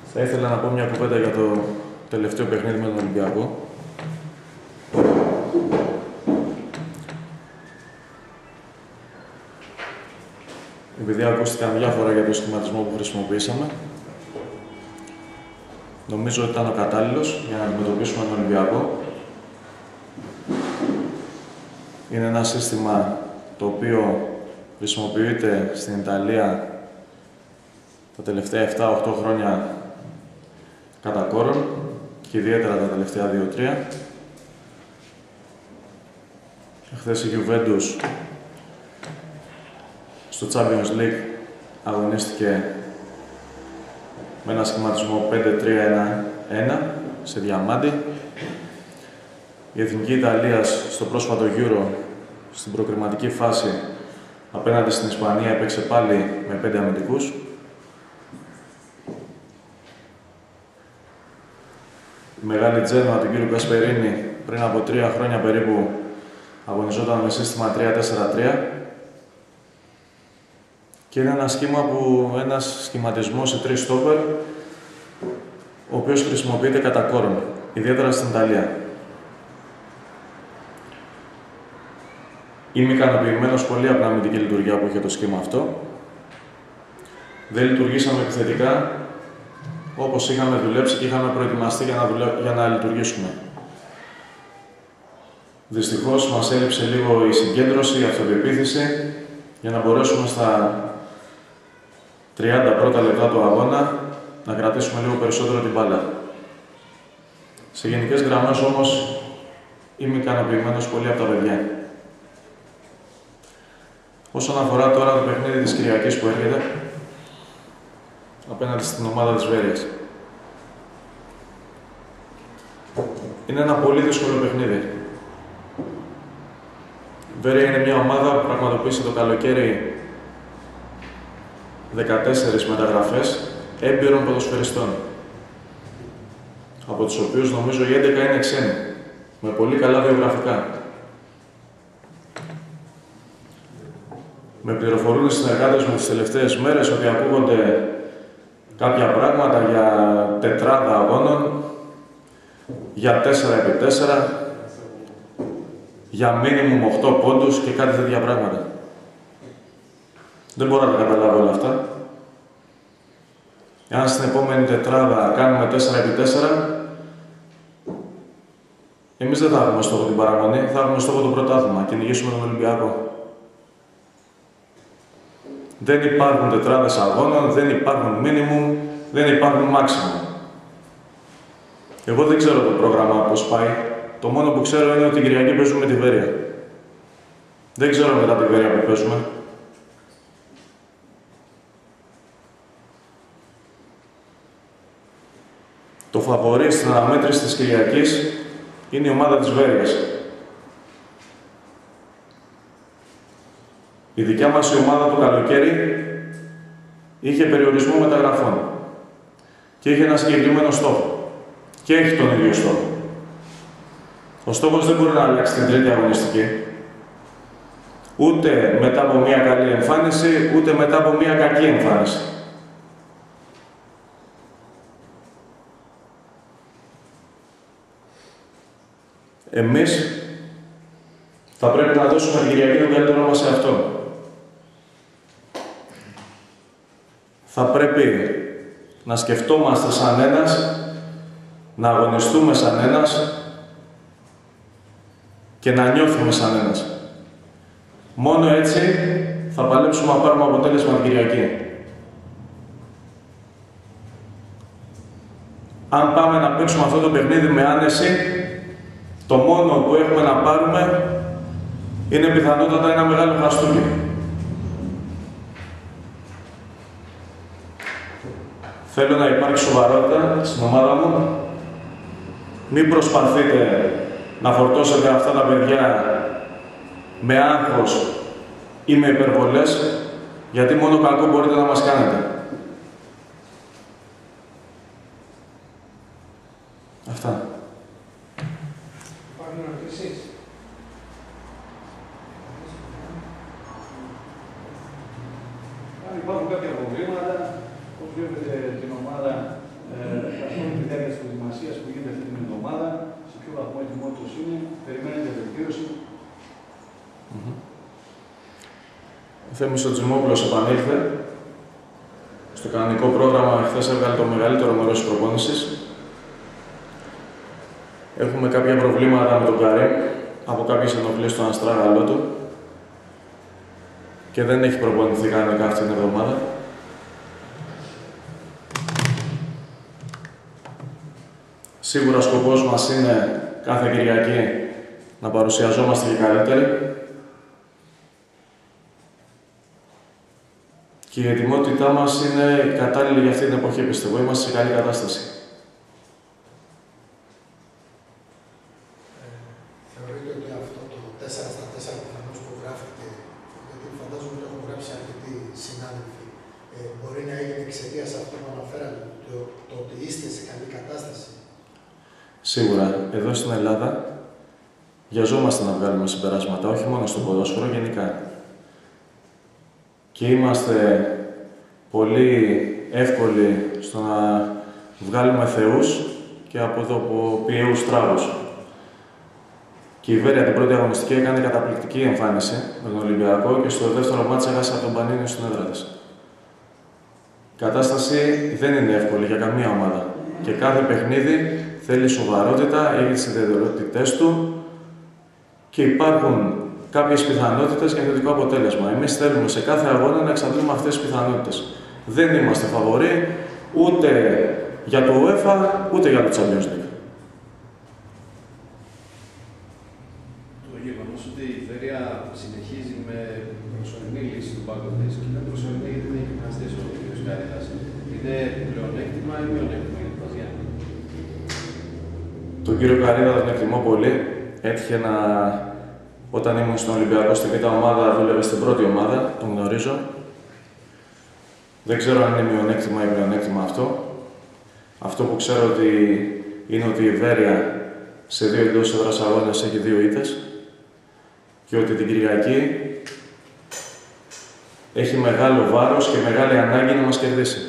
Θα ήθελα να πω μια κουβέντα για το τελευταίο παιχνίδι με τον Ολυμπιακό. Επειδή ακούστηκαν διάφορα για το σχηματισμό που χρησιμοποιήσαμε, νομίζω ότι ήταν ο κατάλληλος για να αντιμετωπίσουμε τον Ολυμπιακό. Είναι ένα σύστημα το οποίο χρησιμοποιείται στην Ιταλία τα τελευταία 7-8 χρόνια κατά κόρον και ιδιαίτερα τα τελευταία 2-3. Χθες η Juventus στο Champions League αγωνίστηκε με ένα σχηματισμό 5-3-1-1 σε διαμάντι. Η Εθνική Ιταλίας στο πρόσφατο Euro, στην προκριματική φάση απέναντι στην Ισπανία, έπαιξε πάλι με 5 αμυντικούς. Η μεγάλη Τζένοα του κ. Κασπερίνη πριν από 3 χρόνια περίπου αγωνιζόταν με σύστημα 3-4-3 και είναι ένα σχήμα ένας σχηματισμός σε 3 στόπερ, ο οποίος χρησιμοποιείται κατά κόρον, ιδιαίτερα στην Ιταλία. Είμαι ικανοποιημένος πολύ από την αμυντική λειτουργία που είχε το σχήμα αυτό. Δεν λειτουργήσαμε επιθετικά όπως είχαμε δουλέψει και είχαμε προετοιμαστεί για να λειτουργήσουμε. Δυστυχώς μας έλειψε λίγο η συγκέντρωση, η αυτοπεποίθηση για να μπορέσουμε στα 30 πρώτα λεπτά του αγώνα να κρατήσουμε λίγο περισσότερο την μπάλα. Σε γενικές γραμμές όμως είμαι ικανοποιημένος πολύ από τα παιδιά. Όσον αφορά τώρα το παιχνίδι της Κυριακής που έρχεται απέναντι στην ομάδα της Βέρειας. Είναι ένα πολύ δύσκολο παιχνίδι. Η Βέρεια είναι μια ομάδα που πραγματοποίησε το καλοκαίρι 14 μεταγραφές έμπειρων ποδοσφαιριστών, από τους οποίους νομίζω οι 11 είναι ξένοι, με πολύ καλά βιογραφικά. Με πληροφορούν οι συνεργάτες μου τις τελευταίες μέρες ότι ακούγονται κάποια πράγματα για τετράδα αγώνων, για 4x4, για μίνιμουμ 8 πόντους και κάτι τέτοια πράγματα. Δεν μπορώ να τα καταλάβω όλα αυτά. Εάν στην επόμενη τετράδα κάνουμε 4x4, εμείς δεν θα έχουμε στόχο την παραμονή, θα έχουμε στόχο το πρωτάθλημα και νικήσουμε τον Ολυμπιακό. Δεν υπάρχουν τετράδες αγώνων, δεν υπάρχουν μίνιμουμ, δεν υπάρχουν maximum. Εγώ δεν ξέρω το πρόγραμμα πώς πάει. Το μόνο που ξέρω είναι ότι την Κυριακή παίζουμε τη Βέρεια. Δεν ξέρω μετά τη Βέρεια που παίζουμε. Το φαβορί στην αναμέτρηση της Κυριακής είναι η ομάδα της Βέρειας. Η δικιά μας η ομάδα το καλοκαίρι είχε περιορισμό μεταγραφών και είχε ένα συγκεκριμένο στόχο. Και έχει τον ίδιο στόχο. Ο στόχος δεν μπορεί να αλλάξει την τρίτη αγωνιστική. Ούτε μετά από μία καλή εμφάνιση, ούτε μετά από μία κακή εμφάνιση. Εμείς θα πρέπει να δώσουμε την Κυριακή τον καλύτερό μας σε αυτό. Θα πρέπει να σκεφτόμαστε σαν ένας, να αγωνιστούμε σαν ένας και να νιώθουμε σαν ένας. Μόνο έτσι θα παλέψουμε να πάρουμε αποτέλεσμα την Κυριακή. Αν πάμε να παίξουμε αυτό το παιχνίδι με άνεση, το μόνο που έχουμε να πάρουμε είναι πιθανότατα ένα μεγάλο χαστούκι. Θέλω να υπάρξει σοβαρότητα στην ομάδα μου. Μην προσπαθείτε να φορτώσετε αυτά τα παιδιά με άγχος ή με υπερβολές, γιατί μόνο κακό μπορείτε να μας κάνετε. Αυτά. Υπάρχουν ερωτήσεις? Αν υπάρχουν κάποια προβλήματα, όπως βλέπετε την ομάδα Θέμης ο Τζιμόπουλος επανήλθε. Στο κανονικό πρόγραμμα χθες έβγαλε το μεγαλύτερο μέρος της προπόνησης. Έχουμε κάποια προβλήματα με τον Καρύμ από κάποιες ενοχλήσεις στον αστράγαλό του και δεν έχει προπονηθεί κανονικά αυτή την εβδομάδα. Σίγουρα ο σκοπός μας είναι κάθε Κυριακή να παρουσιαζόμαστε και καλύτεροι και η ετοιμότητά μας είναι κατάλληλη για αυτή την εποχή, πιστεύω. Είμαστε σε καλή κατάσταση. Θεωρείτε ότι αυτό το 4-4 πιθανώς που γράφετε, γιατί φαντάζομαι ότι έχουν γράψει αρκετοί συνάδελφοι, μπορεί να έγινε εξαιτίας αυτού που αναφέρατε, το ότι είστε σε καλή κατάσταση? Σίγουρα, εδώ στην Ελλάδα βιαζόμαστε να βγάλουμε συμπεράσματα, όχι μόνο στο ποδόσφαιρο, γενικά. Και είμαστε πολύ εύκολοι στο να βγάλουμε θεούς και από εδώ από ποιαίους τράγους. Και η Βέρεια την πρώτη αγωνιστική έκανε καταπληκτική εμφάνιση με τον Ολυμπιακό και στο δεύτερο μάτς έχασε από τον Πανίνιο στην έδρα της. Η κατάσταση δεν είναι εύκολη για καμία ομάδα. Και κάθε παιχνίδι θέλει σοβαρότητα, έχει τις ιδιαιτερότητές του και υπάρχουν κάποιες πιθανότητες για θετικό αποτέλεσμα. Εμείς θέλουμε σε κάθε αγώνα να εξαντλούμε αυτές τις πιθανότητες. Δεν είμαστε φαβοροί ούτε για το UEFA, ούτε για το Champions League. Το γεγονός ότι η Βέρεια συνεχίζει με προσωρινή λύση του πάγκου της και με προσωρινή γιατί δεν έχει εμφανιστεί ο κ. Καρίδας, είναι πλεονέκτημα ή μειονέκτημα για την Παζιά? Τον κύριο Καρίδα τον εκτιμώ πολύ. Έτυχε να... Όταν ήμουν στον Ολυμπιακό στη Β' ομάδα, δούλευε στην πρώτη ομάδα, τον γνωρίζω. Δεν ξέρω αν είναι μειονέκτημα ή πλεονέκτημα αυτό. Αυτό που ξέρω ότι είναι ότι η Βέρεια σε 2 εντός έδρας αγώνες έχει 2 ήττες και ότι την Κυριακή έχει μεγάλο βάρος και μεγάλη ανάγκη να μας κερδίσει.